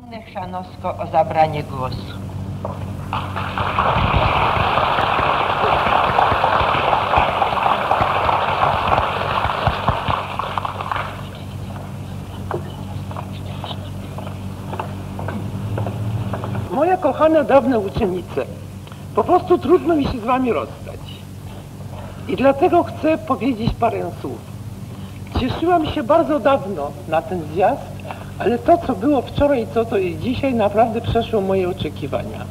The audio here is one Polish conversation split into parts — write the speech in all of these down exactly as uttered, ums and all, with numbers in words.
Joannę Chrzanowską o zabranie głosu. Moja kochana dawna uczennice, po prostu trudno mi się z wami rozstać. I dlatego chcę powiedzieć parę słów. Cieszyłam się bardzo dawno na ten zjazd, ale to, co było wczoraj i to, co jest dzisiaj, naprawdę przeszło moje oczekiwania.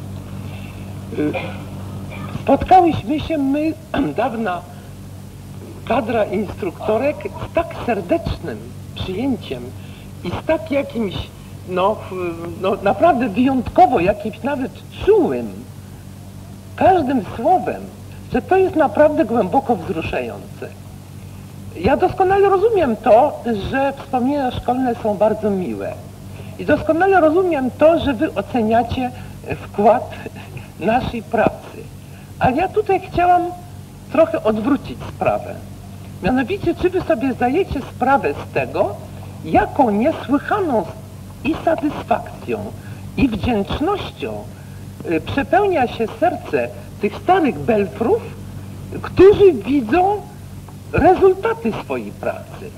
Spotkałyśmy się my, dawna kadra instruktorek, z tak serdecznym przyjęciem i z tak jakimś, no, no naprawdę wyjątkowo, jakimś nawet czułym, każdym słowem, że to jest naprawdę głęboko wzruszające. Ja doskonale rozumiem to, że wspomnienia szkolne są bardzo miłe. I doskonale rozumiem to, że wy oceniacie wkład naszej pracy. Ale ja tutaj chciałam trochę odwrócić sprawę. Mianowicie, czy wy sobie zdajecie sprawę z tego, jaką niesłychaną i satysfakcją, i wdzięcznością przepełnia się serce tych starych belfrów, którzy widzą rezultaty swojej pracy.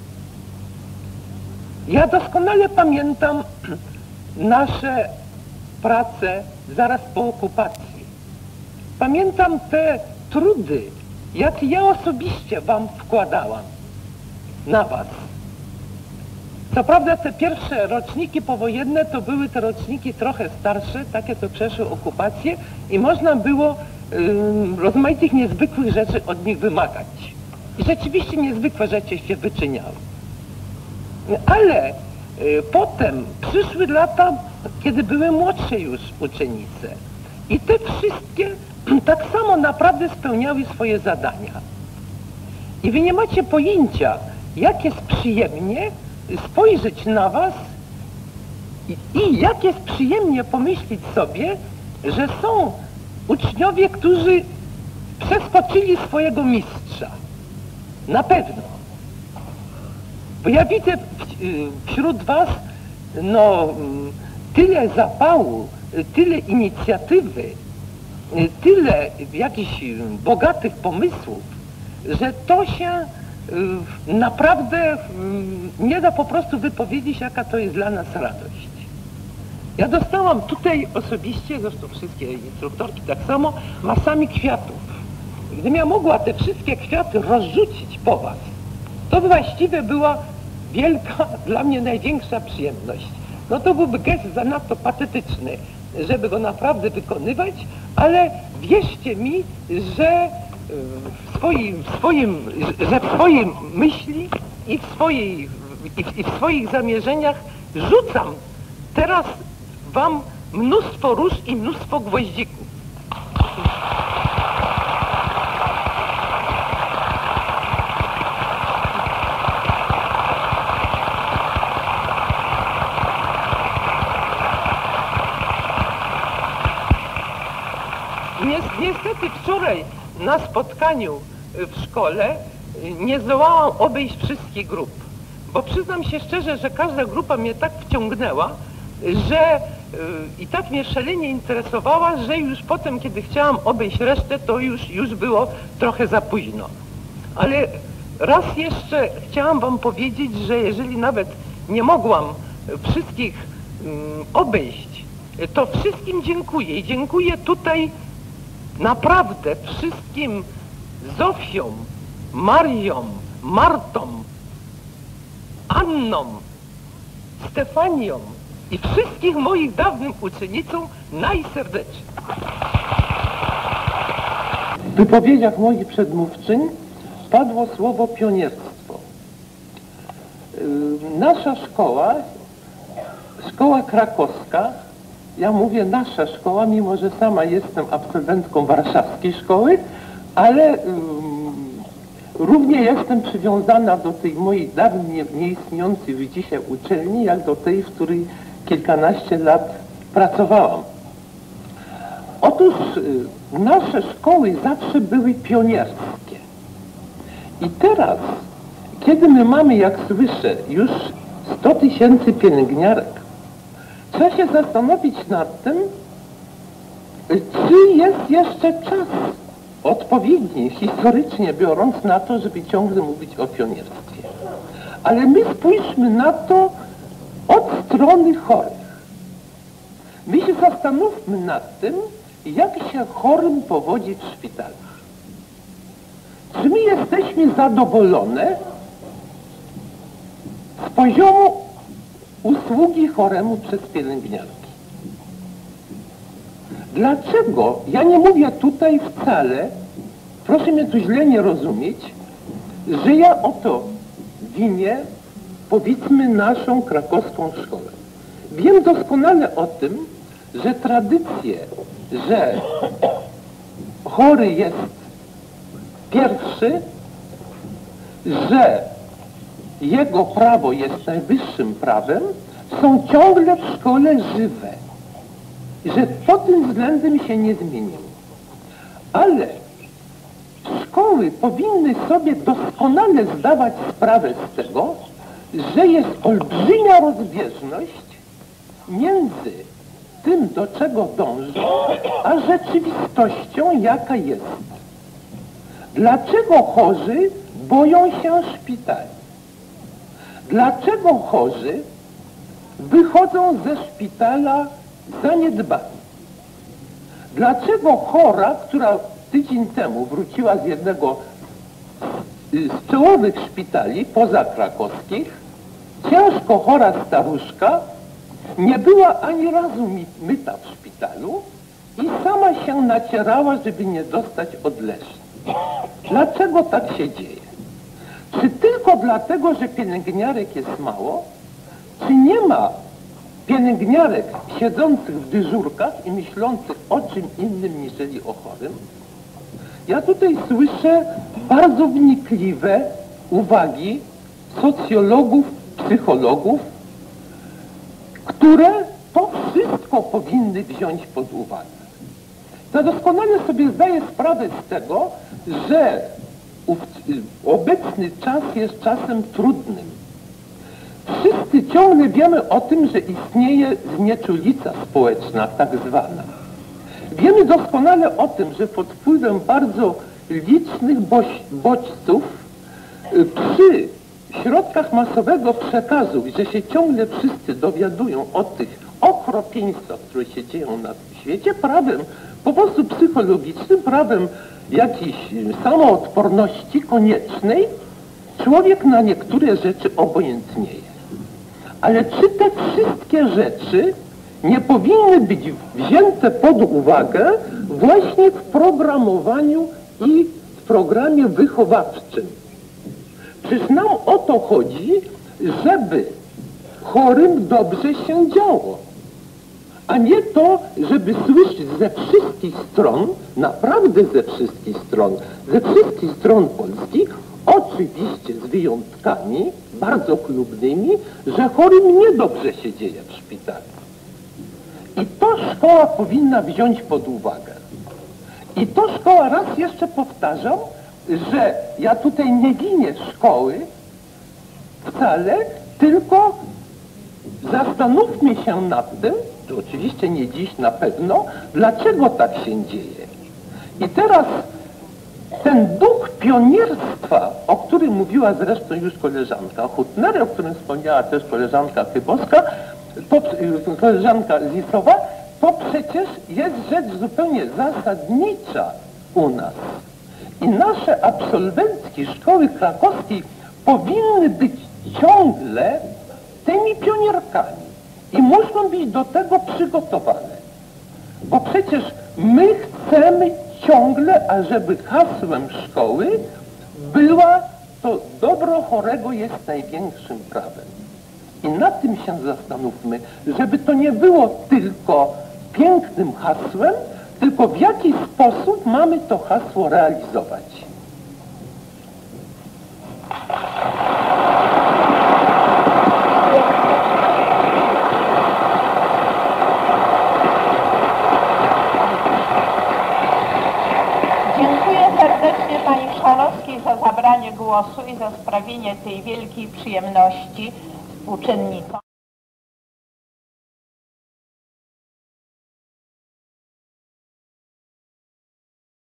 Ja doskonale pamiętam nasze prace zaraz po okupacji. Pamiętam te trudy, jakie ja osobiście wam wkładałam na was. Co prawda te pierwsze roczniki powojenne to były te roczniki trochę starsze, takie co przeszły okupację i można było y, rozmaitych niezwykłych rzeczy od nich wymagać. I rzeczywiście niezwykłe rzeczy się wyczyniały. Ale y, potem przyszły lata, kiedy były młodsze już uczennice. I te wszystkie tak samo naprawdę spełniały swoje zadania. I wy nie macie pojęcia, jak jest przyjemnie spojrzeć na was i, i jak jest przyjemnie pomyśleć sobie, że są uczniowie, którzy przeskoczyli swojego mistrza. Na pewno. Bo ja widzę wśród was no, tyle zapału, tyle inicjatywy, tyle jakichś bogatych pomysłów, że to się naprawdę nie da po prostu wypowiedzieć, jaka to jest dla nas radość. Ja dostałam tutaj osobiście, zresztą wszystkie instruktorki tak samo, masami kwiatów. Gdybym ja mogła te wszystkie kwiaty rozrzucić po was, to właściwie była wielka, dla mnie największa przyjemność. No to byłby gest zanadto patetyczny, żeby go naprawdę wykonywać, ale wierzcie mi, że w swoim, w swoim, że w swojej myśli i w, swojej, i w, i w swoich zamierzeniach rzucam teraz wam mnóstwo róż i mnóstwo gwoździków. Niestety wczoraj na spotkaniu w szkole nie zdołałam obejść wszystkich grup, bo przyznam się szczerze, że każda grupa mnie tak wciągnęła, że yy, i tak mnie szalenie interesowała, że już potem, kiedy chciałam obejść resztę, to już, już było trochę za późno. Ale raz jeszcze chciałam wam powiedzieć, że jeżeli nawet nie mogłam wszystkich yy, obejść, to wszystkim dziękuję i dziękuję tutaj naprawdę wszystkim Zofiom, Mariom, Martom, Annom, Stefaniom i wszystkich moich dawnym uczennicom najserdeczniej. W wypowiedziach moich przedmówczyń padło słowo pionierstwo. Nasza szkoła, szkoła krakowska, ja mówię nasza szkoła, mimo że sama jestem absolwentką warszawskiej szkoły, ale um, równie jestem przywiązana do tej mojej dawniej nieistniejącej już dzisiaj uczelni, jak do tej, w której kilkanaście lat pracowałam. Otóż y, nasze szkoły zawsze były pionierskie. I teraz, kiedy my mamy, jak słyszę, już sto tysięcy pielęgniarek, trzeba się zastanowić nad tym, czy jest jeszcze czas odpowiedni, historycznie biorąc, na to, żeby ciągle mówić o pionierstwie. Ale my spójrzmy na to od strony chorych. My się zastanówmy nad tym, jak się chorym powodzi w szpitalach. Czy my jesteśmy zadowolone z poziomu usługi choremu przez pielęgniarki? Dlaczego? Ja nie mówię tutaj wcale, proszę mnie tu źle nie rozumieć, że ja o to winię, powiedzmy, naszą krakowską szkołę. Wiem doskonale o tym, że tradycje, że chory jest pierwszy, że jego prawo jest najwyższym prawem, są ciągle w szkole żywe. Że pod tym względem się nie zmieniło. Ale szkoły powinny sobie doskonale zdawać sprawę z tego, że jest olbrzymia rozbieżność między tym, do czego dążą, a rzeczywistością, jaka jest. Dlaczego chorzy boją się szpitali? Dlaczego chorzy wychodzą ze szpitala zaniedbani? Dlaczego chora, która tydzień temu wróciła z jednego z czołowych szpitali pozakrakowskich, ciężko chora staruszka, nie była ani razu myta w szpitalu i sama się nacierała, żeby nie dostać odleżni? Dlaczego tak się dzieje? Czy tylko dlatego, że pielęgniarek jest mało? Czy nie ma pielęgniarek siedzących w dyżurkach i myślących o czym innym niżeli o chorym? Ja tutaj słyszę bardzo wnikliwe uwagi socjologów, psychologów, które to wszystko powinny wziąć pod uwagę. Ja doskonale sobie zdaję sprawę z tego, że ów, obecny czas jest czasem trudnym. Wszyscy ciągle wiemy o tym, że istnieje znieczulica społeczna, tak zwana. Wiemy doskonale o tym, że pod wpływem bardzo licznych bodźców przy środkach masowego przekazu, że się ciągle wszyscy dowiadują o tych okropieństwach, które się dzieją na tym świecie, prawem po prostu psychologicznym, prawem jakiejś samoodporności koniecznej, człowiek na niektóre rzeczy obojętnieje. Ale czy te wszystkie rzeczy nie powinny być wzięte pod uwagę właśnie w programowaniu i w programie wychowawczym? Przecież nam o to chodzi, żeby chorym dobrze się działo, a nie to, żeby słyszeć ze wszystkich stron, naprawdę ze wszystkich stron, ze wszystkich stron Polski, oczywiście z wyjątkami bardzo chlubnymi, że chorym niedobrze się dzieje w szpitalu. I to szkoła powinna wziąć pod uwagę. I to szkoła, raz jeszcze powtarzam, że ja tutaj nie winię szkoły wcale, tylko zastanówmy się nad tym, to oczywiście nie dziś na pewno, dlaczego tak się dzieje. I teraz ten duch pionierstwa, o którym mówiła zresztą już koleżanka Hutner, o którym wspomniała też koleżanka Chybowska, to, koleżanka Zisowa, to przecież jest rzecz zupełnie zasadnicza u nas. I nasze absolwentki szkoły krakowskiej powinny być ciągle tymi pionierkami i muszą być do tego przygotowane. Bo przecież my chcemy ciągle, ażeby hasłem szkoły była to dobro chorego jest największym prawem. I nad tym się zastanówmy, żeby to nie było tylko pięknym hasłem, tylko w jaki sposób mamy to hasło realizować. Dziękuję serdecznie pani Chrzanowskiej za zabranie głosu i za sprawienie tej wielkiej przyjemności uczennikom.